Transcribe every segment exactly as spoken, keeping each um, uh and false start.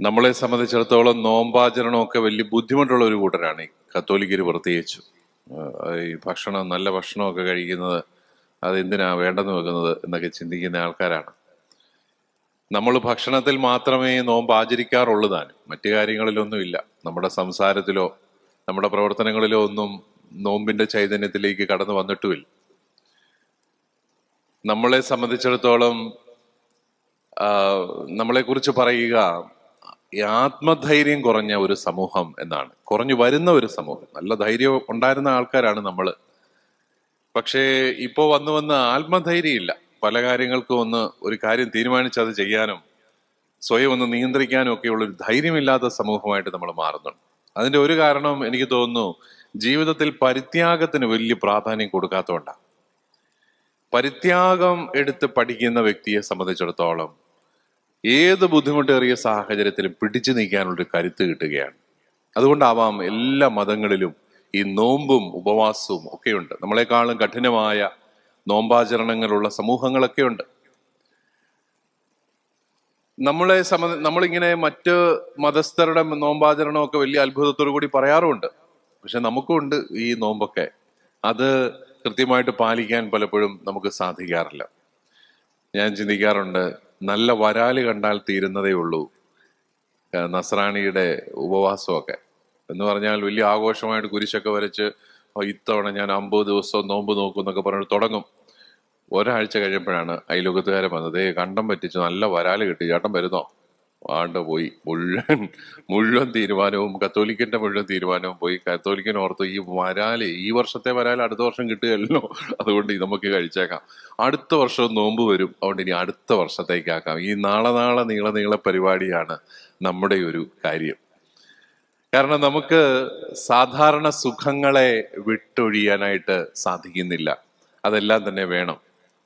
നമ്മളെ സംബന്ധിച്ചിടത്തോളം നോമ്പാചരണമൊക്കെ വലിയ ബുദ്ധിമുട്ടുള്ള ഒരു കൂട്ടരാണ് ഈ കത്തോലിക്കര് പ്രത്യേകിച്ചു. ഈ ഭക്ഷണം, നല്ല ഭക്ഷണമൊക്കെ കഴിക്കുന്നത് അതെന്തിനാ വേണ്ടെന്ന് വെക്കുന്നത് എന്നൊക്കെ ചിന്തിക്കുന്ന ആൾക്കാരാണ്. നമ്മൾ ഭക്ഷണത്തിൽ മാത്രമേ നോമ്പ് ആചരിക്കാറുള്ളൂ താനും, മറ്റു കാര്യങ്ങളിലൊന്നും ഇല്ല. നമ്മുടെ സംസാരത്തിലോ നമ്മുടെ പ്രവർത്തനങ്ങളിലോ ഒന്നും നോമ്പിന്റെ ചൈതന്യത്തിലേക്ക് കടന്നു വന്നിട്ടുമില്ല. നമ്മളെ സംബന്ധിച്ചിടത്തോളം നമ്മളെ കുറിച്ച് പറയുക ആത്മധൈര്യം കുറഞ്ഞ ഒരു സമൂഹം എന്നാണ്, കുറഞ്ഞു വരുന്ന ഒരു സമൂഹം. നല്ല ധൈര്യം ഉണ്ടായിരുന്ന ആൾക്കാരാണ് നമ്മൾ. പക്ഷേ ഇപ്പോ വന്നു വന്ന് ആത്മധൈര്യം ഇല്ല. പല കാര്യങ്ങൾക്കും ഒന്ന് ഒരു കാര്യം തീരുമാനിച്ചത് ചെയ്യാനും സ്വയം ഒന്ന് നിയന്ത്രിക്കാനും ഒക്കെയുള്ള ഒരു ധൈര്യമില്ലാത്ത സമൂഹമായിട്ട് നമ്മൾ മാറുന്നുണ്ട്. അതിന്റെ ഒരു കാരണം എനിക്ക് തോന്നുന്നു ജീവിതത്തിൽ പരിത്യാഗത്തിന് വലിയ പ്രാധാന്യം കൊടുക്കാത്തതുകൊണ്ടാണ്. പരിത്യാഗം എടുത്ത് പഠിക്കുന്ന വ്യക്തിയെ സംബന്ധിച്ചിടത്തോളം ഏത് ബുദ്ധിമുട്ടേറിയ സാഹചര്യത്തിലും പിടിച്ചു നീക്കാനുള്ളൊരു കരുത്ത് കിട്ടുകയാണ്. അതുകൊണ്ടാവാം എല്ലാ മതങ്ങളിലും ഈ നോമ്പും ഉപവാസവും ഒക്കെയുണ്ട്. നമ്മളെക്കാളും കഠിനമായ നോമ്പാചരണങ്ങളുള്ള സമൂഹങ്ങളൊക്കെ ഉണ്ട്. നമ്മളെ സംബന്ധി നമ്മളിങ്ങനെ മറ്റ് മതസ്ഥരുടെ നോമ്പാചരണമൊക്കെ വലിയ അത്ഭുതത്തോടു കൂടി പറയാറുമുണ്ട്. പക്ഷെ നമുക്കുണ്ട് ഈ നോമ്പൊക്കെ. അത് കൃത്യമായിട്ട് പാലിക്കാൻ പലപ്പോഴും നമുക്ക് സാധിക്കാറില്ല. ഞാൻ ചിന്തിക്കാറുണ്ട്, നല്ല വരാല് കണ്ടാൽ തീരുന്നതേ ഉള്ളൂ നസ്രാണിയുടെ ഉപവാസമൊക്കെ എന്ന് പറഞ്ഞാൽ. വലിയ ആഘോഷമായിട്ട് കുരിശൊക്കെ വരച്ച് ഇത്തവണ ഞാൻ അമ്പത് ദിവസം നോമ്പ് നോക്കും എന്നൊക്കെ പറഞ്ഞിട്ട് തുടങ്ങും. ഒരാഴ്ച കഴിയുമ്പോഴാണ് അയൽവക്കത്തുകാരൻ വന്നത്, ഏ കണ്ടം പറ്റിച്ച് നല്ല വരാല് കിട്ടി, ചേട്ടൻ വരുന്നോ? ആണ്ട് പോയി. മുഴുവൻ മുഴുവൻ തീരുമാനവും കത്തോലിക്കന്റെ മുഴുവൻ തീരുമാനവും പോയി. കത്തോലിക്കൻ ഓർത്തു, ഈ വരാല് ഈ വർഷത്തെ വരാല് അടുത്ത വർഷം കിട്ടുകയല്ലോ, അതുകൊണ്ട് നമുക്ക് കഴിച്ചേക്കാം. അടുത്ത വർഷം നോമ്പ് വരും, അതുകൊണ്ട് ഇനി അടുത്ത വർഷത്തേക്കാക്കാം. ഈ നാളെ നാളെ നീള നീള പരിപാടിയാണ് നമ്മുടെ ഒരു കാര്യം. കാരണം നമുക്ക് സാധാരണ സുഖങ്ങളെ വിട്ടൊഴിയാനായിട്ട് സാധിക്കുന്നില്ല. അതെല്ലാം തന്നെ വേണം.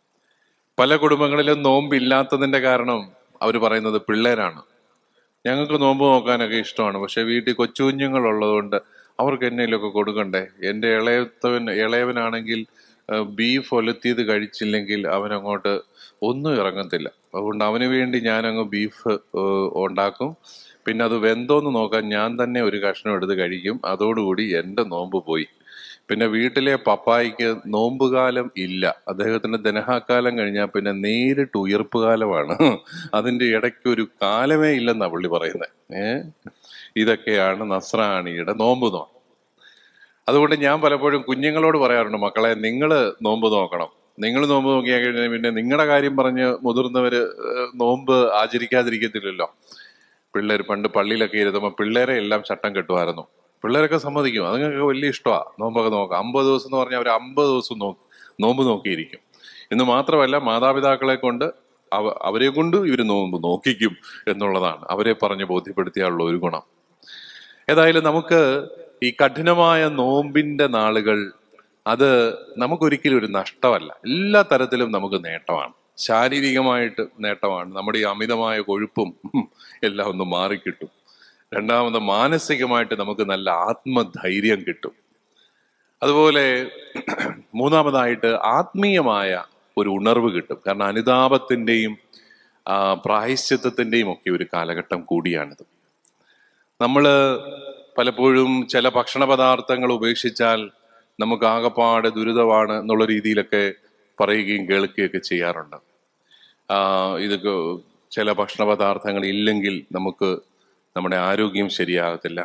പല കുടുംബങ്ങളിലും നോമ്പില്ലാത്തതിന്റെ കാരണം അവർ പറയുന്നത് പിള്ളേരാണ്. ഞങ്ങൾക്ക് നോമ്പ് നോക്കാനൊക്കെ ഇഷ്ടമാണ്, പക്ഷെ വീട്ടിൽ കൊച്ചു കുഞ്ഞുങ്ങളുള്ളതുകൊണ്ട് അവർക്ക് എന്നേലൊക്കെ കൊടുക്കണ്ടേ. എൻ്റെ ഇളയത്തവൻ ഇളയവനാണെങ്കിൽ ബീഫ് ഒലത്തിയത് കഴിച്ചില്ലെങ്കിൽ അവനങ്ങോട്ട് ഒന്നും ഇറങ്ങത്തില്ല. അതുകൊണ്ട് അവന് വേണ്ടി ഞാനങ്ങ് ബീഫ് ഉണ്ടാക്കും. പിന്നെ അത് വെന്തോന്ന് നോക്കാൻ ഞാൻ തന്നെ ഒരു കഷ്ണം എടുത്ത് കഴിക്കും. അതോടുകൂടി എൻ്റെ നോമ്പ് പോയി. പിന്നെ വീട്ടിലെ പപ്പായിക്ക് നോമ്പുകാലം ഇല്ല. അദ്ദേഹത്തിന്റെ ദനഹാക്കാലം കഴിഞ്ഞാൽ പിന്നെ നേരിട്ട് ഉയർപ്പ് കാലമാണ്. അതിന്റെ ഇടയ്ക്ക് ഒരു കാലമേ ഇല്ലെന്നാ പുള്ളി പറയുന്നത്. ഏഹ് ഇതൊക്കെയാണ് നസ്രാണിയുടെ നോമ്പ് നോമ്പ്. അതുകൊണ്ട് ഞാൻ പലപ്പോഴും കുഞ്ഞുങ്ങളോട് പറയാറുണ്ട്, മക്കളെ നിങ്ങൾ നോമ്പ് നോക്കണം. നിങ്ങൾ നോമ്പ് നോക്കിയാൽ കഴിഞ്ഞാൽ പിന്നെ നിങ്ങളുടെ കാര്യം പറഞ്ഞ് മുതിർന്നവര് നോമ്പ് ആചരിക്കാതിരിക്കത്തില്ലല്ലോ. പിള്ളേർ പണ്ട് പള്ളിയിലൊക്കെ ഇരുത്തുമ്പോൾ പിള്ളേരെ എല്ലാം ചട്ടം കെട്ടുമായിരുന്നു. പിള്ളേരൊക്കെ സമ്മതിക്കും, അതുങ്ങൾക്ക് വലിയ ഇഷ്ടമാണ് നോമ്പൊക്കെ നോക്കാം. അമ്പത് ദിവസം എന്ന് പറഞ്ഞാൽ അവർ അമ്പത് ദിവസം നോക്കി നോമ്പ് നോക്കിയിരിക്കും. എന്ന് മാത്രമല്ല മാതാപിതാക്കളെ കൊണ്ട് അവ അവരെ കൊണ്ട് ഇവർ നോമ്പ് നോക്കിക്കും എന്നുള്ളതാണ് അവരെ പറഞ്ഞ് ബോധ്യപ്പെടുത്തിയാലുള്ള ഒരു ഗുണം. ഏതായാലും നമുക്ക് ഈ കഠിനമായ നോമ്പിന്റെ നാളുകൾ അത് നമുക്കൊരിക്കലും ഒരു നഷ്ടമല്ല. എല്ലാ തരത്തിലും നമുക്ക് നേട്ടമാണ്. ശാരീരികമായിട്ട് നേട്ടമാണ്. നമ്മുടെ ഈ അമിതമായ കൊഴുപ്പും എല്ലാം ഒന്ന് മാറിക്കിട്ടും. രണ്ടാമത് മാനസികമായിട്ട് നമുക്ക് നല്ല ആത്മധൈര്യം കിട്ടും. അതുപോലെ മൂന്നാമതായിട്ട് ആത്മീയമായ ഒരു ഉണർവ് കിട്ടും. കാരണം അനുതാപത്തിൻ്റെയും പ്രായശ്ചിത്തത്തിൻ്റെയും ഒക്കെ ഒരു കാലഘട്ടം കൂടിയാണിത്. നമ്മൾ പലപ്പോഴും ചില ഭക്ഷണ പദാർത്ഥങ്ങൾ ഉപേക്ഷിച്ചാൽ നമുക്ക് ആകപ്പാട് ദുരിതമാണ് എന്നുള്ള രീതിയിലൊക്കെ പറയുകയും കേൾക്കുകയൊക്കെ ചെയ്യാറുണ്ട്. ഇതൊക്കെ ചില ഭക്ഷണ പദാർത്ഥങ്ങൾ ഇല്ലെങ്കിൽ നമുക്ക് നമ്മുടെ ആരോഗ്യം ശരിയാകത്തില്ല.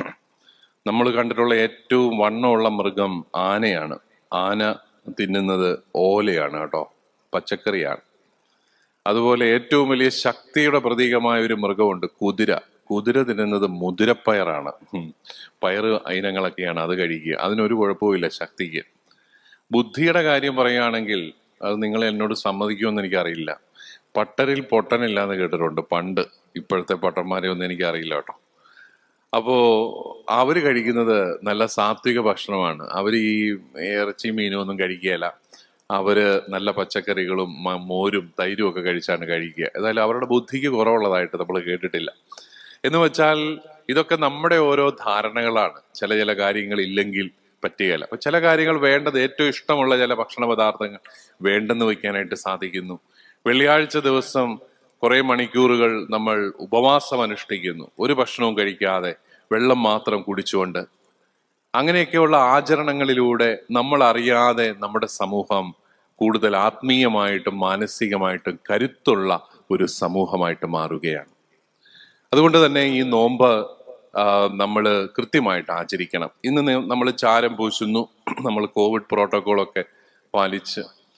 നമ്മൾ കണ്ടിട്ടുള്ള ഏറ്റവും വണ്ണമുള്ള മൃഗം ആനയാണ്. ആന തിന്നുന്നത് ഓലയാണ് കേട്ടോ, പച്ചക്കറിയാണ്. അതുപോലെ ഏറ്റവും വലിയ ശക്തിയുടെ പ്രതീകമായ ഒരു മൃഗമുണ്ട്, കുതിര. കുതിര തിന്നുന്നത് മുതിരപ്പയറാണ്. പയറ് ഇനങ്ങളൊക്കെയാണ് അത് കഴിക്കുക. അതിനൊരു കുഴപ്പവുമില്ല ശക്തിക്ക്. ബുദ്ധിയുടെ കാര്യം പറയുകയാണെങ്കിൽ അത് നിങ്ങൾ എന്നോട് സമ്മതിക്കുമെന്ന് എനിക്കറിയില്ല, പട്ടരിൽ പൊട്ടനില്ല എന്ന് കേട്ടിട്ടുണ്ട് പണ്ട്. ഇപ്പോഴത്തെ പട്ടന്മാരെ ഒന്നും എനിക്കറിയില്ല കേട്ടോ. അപ്പോ അവര് കഴിക്കുന്നത് നല്ല സാത്വിക ഭക്ഷണമാണ്. അവർ ഈ ഇറച്ചി മീനും ഒന്നും കഴിക്കുകയില്ല. അവര് നല്ല പച്ചക്കറികളും മോരും തൈരും ഒക്കെ കഴിച്ചാണ് കഴിക്കുക. ഏതായാലും അവരുടെ ബുദ്ധിക്ക് കുറവുള്ളതായിട്ട് നമ്മൾ കേട്ടിട്ടില്ല. എന്ന് വെച്ചാൽ ഇതൊക്കെ നമ്മുടെ ഓരോ ധാരണകളാണ്. ചില ചില കാര്യങ്ങൾ ഇല്ലെങ്കിൽ പറ്റുകയില്ല. അപ്പൊ ചില കാര്യങ്ങൾ വേണ്ടത്, ഏറ്റവും ഇഷ്ടമുള്ള ചില ഭക്ഷണ പദാർത്ഥങ്ങൾ വേണ്ടെന്ന് വയ്ക്കാനായിട്ട് സാധിക്കുന്നു. വെള്ളിയാഴ്ച ദിവസം കുറെ മണിക്കൂറുകൾ നമ്മൾ ഉപവാസം അനുഷ്ഠിക്കുന്നു, ഒരു ഭക്ഷണവും കഴിക്കാതെ വെള്ളം മാത്രം കുടിച്ചുകൊണ്ട്. അങ്ങനെയൊക്കെയുള്ള ആചരണങ്ങളിലൂടെ നമ്മൾ അറിയാതെ നമ്മുടെ സമൂഹം കൂടുതൽ ആത്മീയമായിട്ടും മാനസികമായിട്ടും കരുത്തുള്ള ഒരു സമൂഹമായിട്ട് മാറുകയാണ്. അതുകൊണ്ട് തന്നെ ഈ നോമ്പ് നമ്മൾ കൃത്യമായിട്ട് ആചരിക്കണം. ഇന്ന് നമ്മൾ ചാരം പൂശുന്നു, നമ്മൾ കോവിഡ് പ്രോട്ടോക്കോളൊക്കെ പാലിച്ച്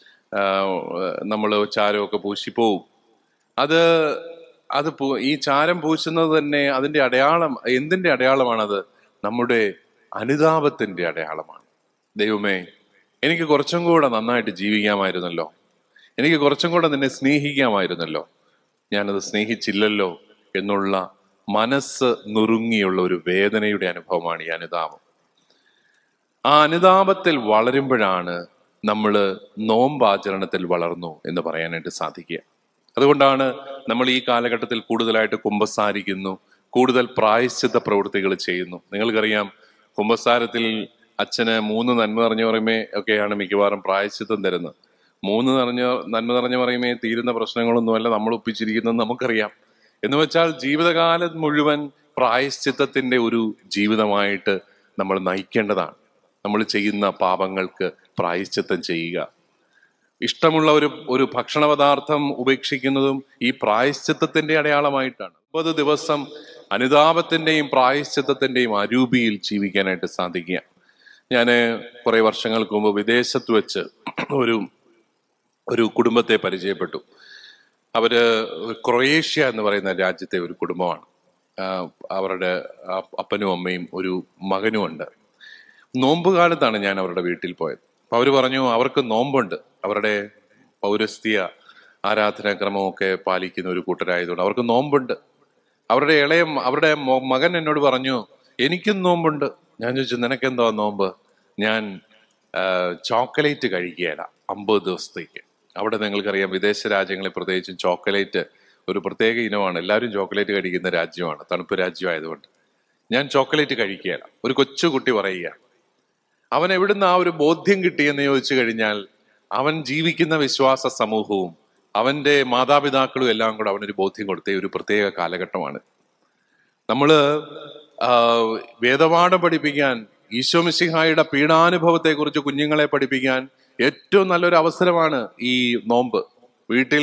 നമ്മൾ ചാരമൊക്കെ പൂശി പോവും. അത് അത് ഈ ചാരം പൂശുന്നത് തന്നെ അതിൻ്റെ അടയാളം, എന്തിൻ്റെ അടയാളമാണത്? നമ്മുടെ അനുതാപത്തിൻ്റെ അടയാളമാണ്. ദൈവമേ, എനിക്ക് കുറച്ചും കൂടെ നന്നായിട്ട് ജീവിക്കാമായിരുന്നല്ലോ, എനിക്ക് കുറച്ചും കൂടെ നിന്നെ സ്നേഹിക്കാമായിരുന്നല്ലോ, ഞാനത് സ്നേഹിച്ചില്ലല്ലോ എന്നുള്ള മനസ്സ് നുറുങ്ങിയുള്ള ഒരു വേദനയുടെ അനുഭവമാണ് ഈ അനുതാപം. ആ അനുതാപത്തിൽ വളരുമ്പോഴാണ് നമ്മൾ നോമ്പാചരണത്തിൽ വളർന്നു എന്ന് പറയാനായിട്ട് സാധിക്കുക. അതുകൊണ്ടാണ് നമ്മൾ ഈ കാലഘട്ടത്തിൽ കൂടുതലായിട്ട് കുമ്പസാരിക്കുന്നു, കൂടുതൽ പ്രായശ്ചിത്ത പ്രവൃത്തികൾ ചെയ്യുന്നു. നിങ്ങൾക്കറിയാം, കുമ്പസാരത്തിൽ അച്ഛന് മൂന്ന് നന്മ നിറഞ്ഞ പറയുമേ ഒക്കെയാണ് മിക്കവാറും പ്രായശ്ചിത്തം തരുന്നത്. മൂന്ന് നിറഞ്ഞ നന്മ നിറഞ്ഞ പറയുമേ തീരുന്ന പ്രശ്നങ്ങളൊന്നുമല്ല നമ്മൾ ഒപ്പിച്ചിരിക്കുന്നത് നമുക്കറിയാം. എന്ന് വെച്ചാൽ ജീവിതകാലം മുഴുവൻ പ്രായശ്ചിത്തത്തിന്റെ ഒരു ജീവിതമായിട്ട് നമ്മൾ നയിക്കേണ്ടതാണ്. നമ്മൾ ചെയ്യുന്ന പാപങ്ങൾക്ക് പ്രായശ്ചിത്തം ചെയ്യുക. ഇഷ്ടമുള്ള ഒരു ഒരു ഭക്ഷണ പദാർത്ഥം ഉപേക്ഷിക്കുന്നതും ഈ പ്രായശ്ചിത്തത്തിന്റെ അടയാളമായിട്ടാണ്. മുപ്പത് ദിവസം അനുതാപത്തിന്റെയും പ്രായശ്ചിത്തത്തിന്റെയും അരൂപിയിൽ ജീവിക്കാനായിട്ട് സാധിക്കുക. ഞാൻ കുറെ വർഷങ്ങൾക്ക് മുമ്പ് വിദേശത്ത് വെച്ച് ഒരു ഒരു കുടുംബത്തെ പരിചയപ്പെട്ടു. അവര് ക്രൊയേഷ്യ എന്ന് പറയുന്ന രാജ്യത്തെ ഒരു കുടുംബമാണ്. അവരുടെ അപ്പനും അമ്മയും ഒരു മകനും ഉണ്ട്. നോമ്പ് കാലത്താണ് ഞാൻ അവരുടെ വീട്ടിൽ പോയത്. അപ്പൊ അവര് പറഞ്ഞു അവർക്ക് നോമ്പുണ്ട്. അവരുടെ പൗരസ്ത്യ ആരാധനാക്രമമൊക്കെ പാലിക്കുന്ന ഒരു കൂട്ടരായതുകൊണ്ട് അവർക്ക് നോമ്പുണ്ട്. അവരുടെ ഇളയ അവരുടെ മകൻ എന്നോട് പറഞ്ഞു എനിക്കും നോമ്പുണ്ട്. ഞാൻ ചോദിച്ചു നിനക്കെന്താ നോമ്പ്? ഞാൻ ചോക്ലേറ്റ് കഴിക്കുകയില്ല അമ്പത് ദിവസത്തേക്ക്. അവിടെ നിങ്ങൾക്കറിയാം വിദേശ രാജ്യങ്ങളിൽ പ്രത്യേകിച്ചും ചോക്ലേറ്റ് ഒരു പ്രത്യേക ഇനമാണ്. എല്ലാവരും ചോക്ലേറ്റ് കഴിക്കുന്ന രാജ്യമാണ്, തണുപ്പ് രാജ്യമായതുകൊണ്ട്. ഞാൻ ചോക്ലേറ്റ് കഴിക്കുകയില്ല. ഒരു കൊച്ചുകുട്ടി പറയുക. അവൻ എവിടുന്ന് ആ ഒരു ബോധ്യം കിട്ടിയെന്ന് ചോദിച്ചു കഴിഞ്ഞാൽ അവൻ ജീവിക്കുന്ന വിശ്വാസ സമൂഹവും അവൻ്റെ മാതാപിതാക്കളും എല്ലാം കൂടെ അവനൊരു ബോധ്യം കൊടുത്ത ഒരു പ്രത്യേക കാലഘട്ടമാണ്. നമ്മള് വേദപാഠം പഠിപ്പിക്കാൻ, ഈശോ മിശിഹായുടെ പീഡാനുഭവത്തെ കുറിച്ച് കുഞ്ഞുങ്ങളെ പഠിപ്പിക്കാൻ ഏറ്റവും നല്ലൊരു അവസരമാണ് ഈ നോമ്പ്. വീട്ടിൽ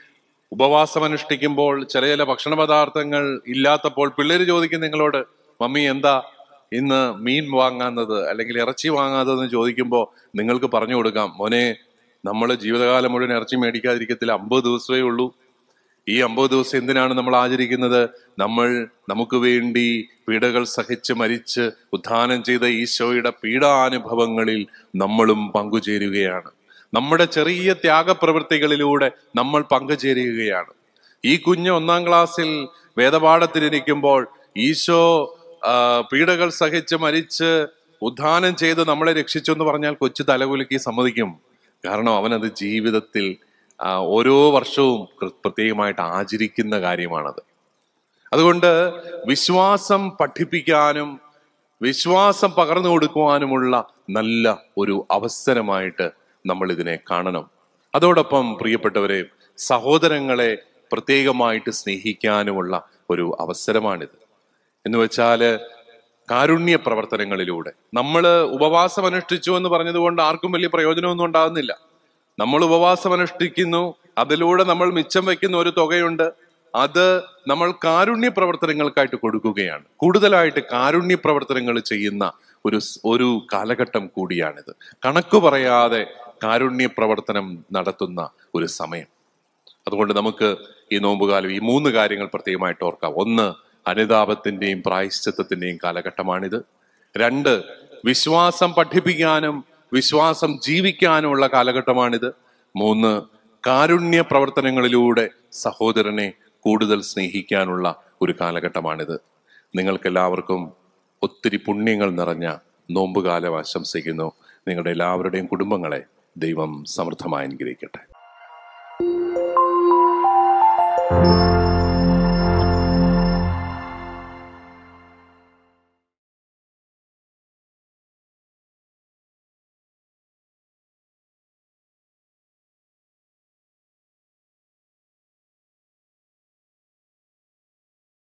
ഉപവാസം അനുഷ്ഠിക്കുമ്പോൾ ചില ചില ഭക്ഷണ പദാർത്ഥങ്ങൾ ഇല്ലാത്തപ്പോൾ പിള്ളേര് ചോദിക്കും നിങ്ങളോട്, മമ്മി എന്താ ഇന്ന് മീൻ വാങ്ങാത്തത് അല്ലെങ്കിൽ ഇറച്ചി വാങ്ങാത്തതെന്ന് ചോദിക്കുമ്പോൾ നിങ്ങൾക്ക് പറഞ്ഞു കൊടുക്കാം, മോനെ നമ്മൾ ജീവിതകാലം മുഴുവൻ ഇറച്ചി മേടിക്കാതിരിക്കത്തില്ല, അമ്പത് ദിവസമേ ഉള്ളൂ. ഈ അമ്പത് ദിവസം എന്തിനാണ് നമ്മൾ ആചരിക്കുന്നത്? നമ്മൾ നമുക്ക് വേണ്ടി പീഡകൾ സഹിച്ച് മരിച്ച് ഉത്ഥാനം ചെയ്ത ഈശോയുടെ പീഡാനുഭവങ്ങളിൽ നമ്മളും പങ്കുചേരുകയാണ്. നമ്മുടെ ചെറിയ ത്യാഗപ്രവൃത്തികളിലൂടെ നമ്മൾ പങ്കുചേരുകയാണ്. ഈ കുഞ്ഞ് ഒന്നാം ക്ലാസ്സിൽ വേദപാഠത്തിലിരിക്കുമ്പോൾ ഈശോ പീഡകൾ സഹിച്ച് മരിച്ച് ഉത്ഥാനം ചെയ്ത് നമ്മളെ രക്ഷിച്ചു എന്ന് പറഞ്ഞാൽ കൊച്ചു തലകുലുക്കി സമ്മതിക്കും. കാരണം അവനത് ജീവിതത്തിൽ ഓരോ വർഷവും പ്രത്യേകമായിട്ട് ആചരിക്കുന്ന കാര്യമാണത്. അതുകൊണ്ട് വിശ്വാസം പഠിപ്പിക്കാനും വിശ്വാസം പകർന്നു കൊടുക്കുവാനുമുള്ള നല്ല ഒരു അവസരമായിട്ട് നമ്മൾ ഇതിനെ കാണണം. അതോടൊപ്പം പ്രിയപ്പെട്ടവരെ, സഹോദരങ്ങളെ പ്രത്യേകമായിട്ട് സ്നേഹിക്കാനുമുള്ള ഒരു അവസരമാണിത്. എന്ന് വെച്ചാല് കാരുണ്യ പ്രവർത്തനങ്ങളിലൂടെ നമ്മൾ ഉപവാസം അനുഷ്ഠിച്ചു എന്ന് പറഞ്ഞതുകൊണ്ട് ആർക്കും വലിയ പ്രയോജനമൊന്നും ഉണ്ടാകുന്നില്ല. നമ്മൾ ഉപവാസം അനുഷ്ഠിക്കുന്നു, അതിലൂടെ നമ്മൾ മിച്ചം വയ്ക്കുന്ന ഒരു തുകയുണ്ട്. അത് നമ്മൾ കാരുണ്യ പ്രവർത്തനങ്ങൾക്കായിട്ട് കൊടുക്കുകയാണ്. കൂടുതലായിട്ട് കാരുണ്യ പ്രവർത്തനങ്ങൾ ചെയ്യുന്ന ഒരു ഒരു കാലഘട്ടം കൂടിയാണിത്. കണക്ക് പറയാതെ കാരുണ്യ പ്രവർത്തനം നടത്തുന്ന ഒരു സമയം. അതുകൊണ്ട് നമുക്ക് ഈ നോമ്പുകാലം ഈ മൂന്ന് കാര്യങ്ങൾ പ്രത്യേകമായിട്ട് ഓർക്കാം. ഒന്ന്, അനുതാപത്തിന്റെയും പ്രായശ്ചിത്തത്തിന്റെയും കാലഘട്ടമാണിത്. രണ്ട്, വിശ്വാസം പഠിപ്പിക്കാനും വിശ്വാസം ജീവിക്കാനുമുള്ള കാലഘട്ടമാണിത്. മൂന്ന്, കാരുണ്യ പ്രവർത്തനങ്ങളിലൂടെ സഹോദരനെ കൂടുതൽ സ്നേഹിക്കാനുള്ള ഒരു കാലഘട്ടമാണിത്. നിങ്ങൾക്കെല്ലാവർക്കും ഒത്തിരി പുണ്യങ്ങൾ നിറഞ്ഞ നോമ്പുകാലം ആശംസിക്കുന്നു. നിങ്ങളുടെ എല്ലാവരുടെയും കുടുംബങ്ങളെ ദൈവം സമൃദ്ധമായി അനുഗ്രഹിക്കട്ടെ.